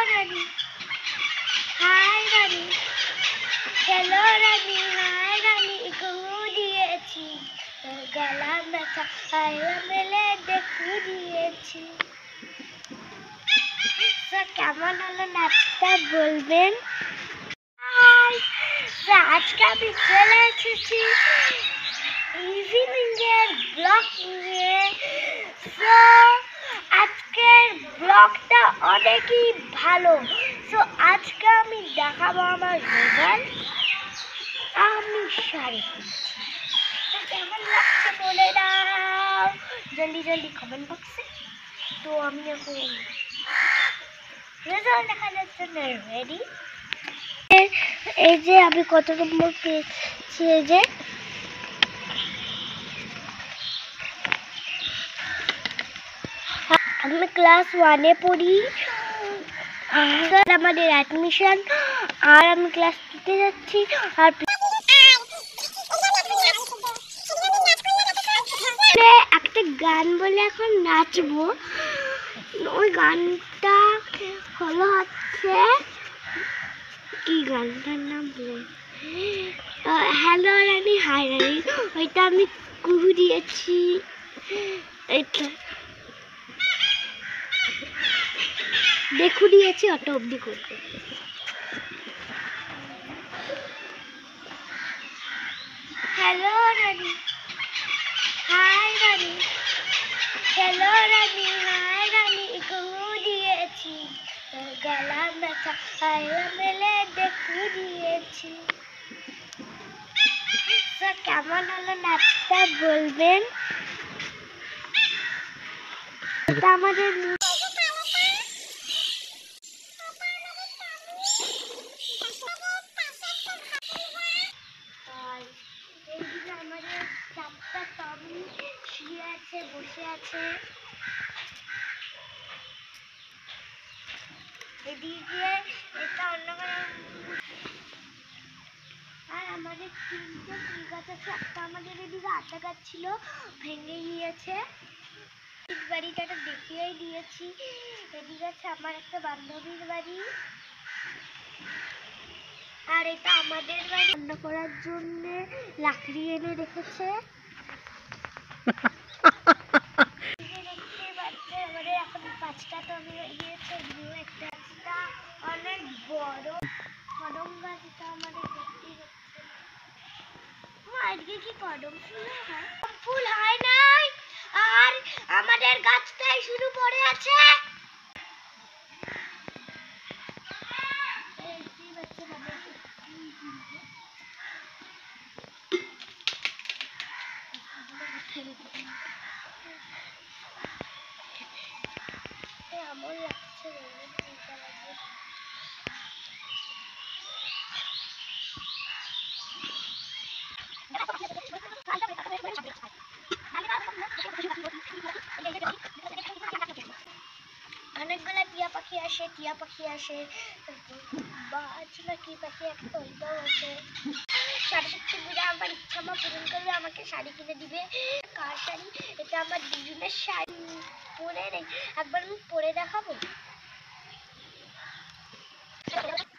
রানী, hi Rani, hello Rani, hi Rani, ঘুমু দিয়েছি তোর গলা ব্যথা আয়লা মেলে দেখু দিয়েছি। কেমন হলো নাচটা বলবেন? আজকে আমি চলে এসেছি ইভিনিং এর ব্লগ নিয়ে। সো আজকের ব্লগটা অনেকই ভালো। সো আজকে আমি দেখাবো আমার রেজাল্ট। আমি শাড়ি কিনছি, কেমন লাগছে বলে দাও জলদি জলদি কমেন্ট বক্সে। তো আমি এখন রেজাল্ট দেখানোর জন্য রেডি। এই যে আমি কত নম্বর পেয়েছি, এই যে আমি ক্লাস 1-এ পড়ি, আমাদের অ্যাডমিশন, আর আমি ক্লাস 2-তে যাচ্ছি। আর একটা গান বলে এখন নাচবো। ওই গানটা হলো হচ্ছে কি গানটার নাম বলে, হ্যালো রানী হাই রানী। ওইটা আমি কুহু দিয়েছি, দেখু দিয়েছি, অটো অব্দি করতে। Hello Rani, hi Rani, hello Rani, hi Rani, কুহু দিয়েছি তোর গলা ব্যথা আয়লা মেলে দেখু দিয়েছি। কেমন হলো নাচটা বলবেন? আমাদের আমাদের চারটা টমি শুয়ে আছে, বসে আছে। এদিকে এটা অন্য, আর আমাদের 3টে ফুল গাছ আছে। একটা আমাদের এদিকে আটা গাছ ছিল, ভেঙে গিয়েছে। বাড়িটা দেখিয়েই দিয়েছি। এদিকে আছে আমার একটা বান্ধবীর বাড়ি, আর এটা আমাদের বাড়ি। রান্না করার জন্য লাকড়ি এনে রেখেছে। দেখতে পাচ্ছে আমাদের এখন 5টা টমি গিয়েছে। একটা অনেক বড় কদম গাছ, এটা আমাদের দেখতে হচ্ছে। আজকে কি কদম ফুল হয়? ফুল হয় নাই, আর আমাদের গাছটাই শুধু পড়ে আছে। এমন লাগছে অনেকগুলো টিয়া পাখি আসে, বাজ না কি পাখি একটা ওইটাও আছে। শাড়ি বুড়া আমার ইচ্ছা পূরণ করলে আমাকে শাড়ি কিনে দিবে। কার শাড়ি? এটা আমার দুজনের শাড়ি, পরে নেই, একবার আমি পরে দেখাবো।